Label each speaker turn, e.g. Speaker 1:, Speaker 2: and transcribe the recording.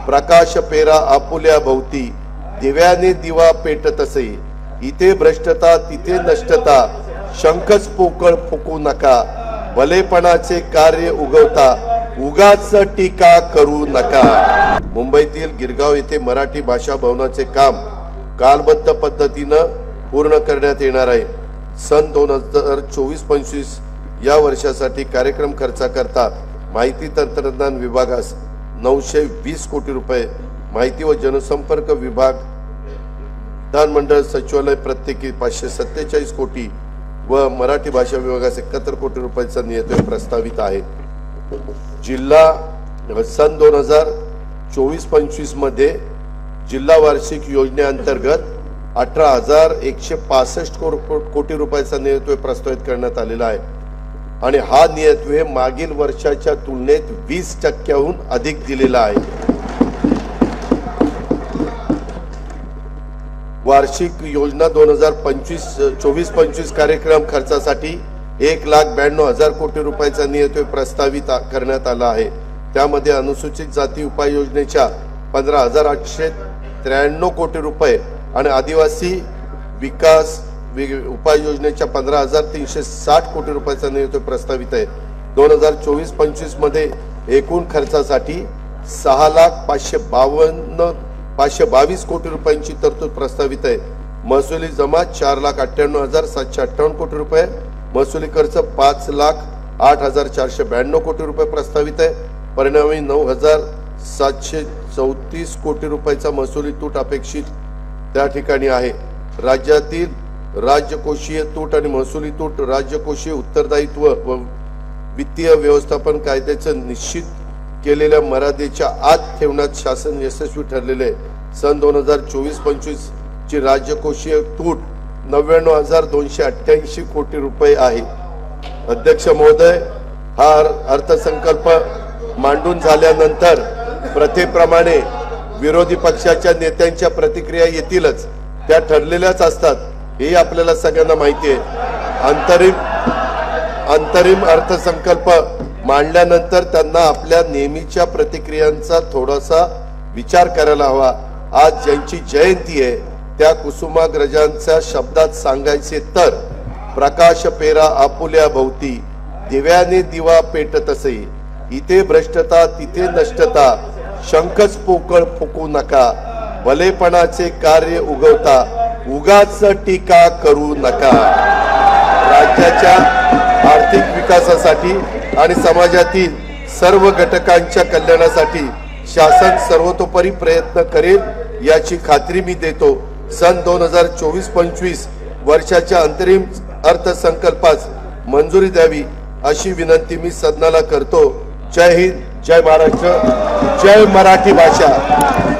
Speaker 1: प्रकाश पेरा आपुल्या भोवती, दिव्याने दिवा पेटतसे, इथे भ्रष्टता तिथे नष्टता, शंखच पोकळ फुकू नका, भलेपणाचे कार्य उगवता, उगाच टीका करू नका। मुंबईतील गिरगाव येथे मराठी भाषा भवनाचे काम कालबद्ध पद्धतीनं पूर्ण करण्यात येणार आहे। सन 2024-25 या वर्षासाठी कार्यक्रम खर्चाकरता माहिती तंत्रज्ञान विभागास 920 कोटी रुपये, माहिती व जनसंपर्क विभाग विधानमंडळ सचिवालय प्रत्येकी 547 कोटी व मराठी भाषा विभागास 71 कोटी रुपयाचा निधी प्रस्तावित आहे। जिल्हा सन 2024-25 मध्ये जिल्हा वार्षिक योजनेअंतर्गत 18,165 कोटी रुपयाचा निधी प्रस्तावित करण्यात आलेला आहे आणि हा निधी मागील वर्षाच्या तुलनेत 20% अधिक दिलेला आहे। वार्षिक योजना 2024-25 कार्यक्रम खर्चासाठी 1,92,000 कोटी रुपयाचा निधी प्रस्तावित करण्यात आला आहे। त्यामध्ये अनुसूचित जाती उपाय योजनेच्या 15,893 कोटी रुपये आणि आदिवासी विकास उपाय योजनेच्या 15,360 कोटी रुपयाचा निधी प्रस्तावित आहे। 2024-25 मध्ये एकूण खर्चासाठी 6,522 कोटी रुपयांची तरतूद प्रस्तावित आहे। महसुली जमा 4,98,758 कोटी रुपये, महसुली खर्च 5,08,492 कोटी रुपये प्रस्तावित आहे। परिणामी 9,734 कोटी रुपयाचा महसुली तूट अपेक्षित त्या ठिकाणी आहे। राज्यातील राज्यकोषीय तूट आणि महसुली तूट राज्यकोषीय उत्तरदायित्व व वित्तीय व्यवस्थापन कायद्याचे निश्चित केलेल्या मर्यादेच्या आत ठेवण्यात शासन यशस्वी ठरलेले आहे। सन 2024-25 ची राज्यकोषीय तूट 99,288 कोटी रुपये आहे। अध्यक्ष महोदय, हा अर्थसंकल्प मांडून झाल्यानंतर प्रथेप्रमाणे विरोधी पक्षाच्या नेत्यांच्या प्रतिक्रिया येतीलच, त्या ठरलेल्याच असतात, हे आपल्याला सगळ्यांना माहिती आहे। अंतरिम अर्थसंकल्प मांडल्यानंतर त्यांना आपल्या नेहमीच्या प्रतिक्रियांचा थोडासा विचार करायला हवा। आज ज्यांची जयंती आहे त्या कुसुमाग्रजांच्या शब्दात सांगायचे तर, प्रकाश पेरा आपुल्या भोवती, दिव्याने दिवा पेटतसे, इथे भ्रष्टता तिथे नष्टता, शंखच पोकळ फुकू नका, भलेपणाचे कार्य उगवता, उगाच टीका करू नका। राज्याच्या आर्थिक विकासासाठी आणि समाजातील सर्व घटकांच्या कल्याणासाठी शासन सर्वतोपरी प्रयत्न करेल याची खात्री मी देतो। सन 2024-25 वर्षाच्या अंतरिम अर्थसंकल्पास मंजुरी द्यावी अशी विनंती मी सदनाला करतो। जय हिंद, जय महाराष्ट्र, जय मराठी भाषा।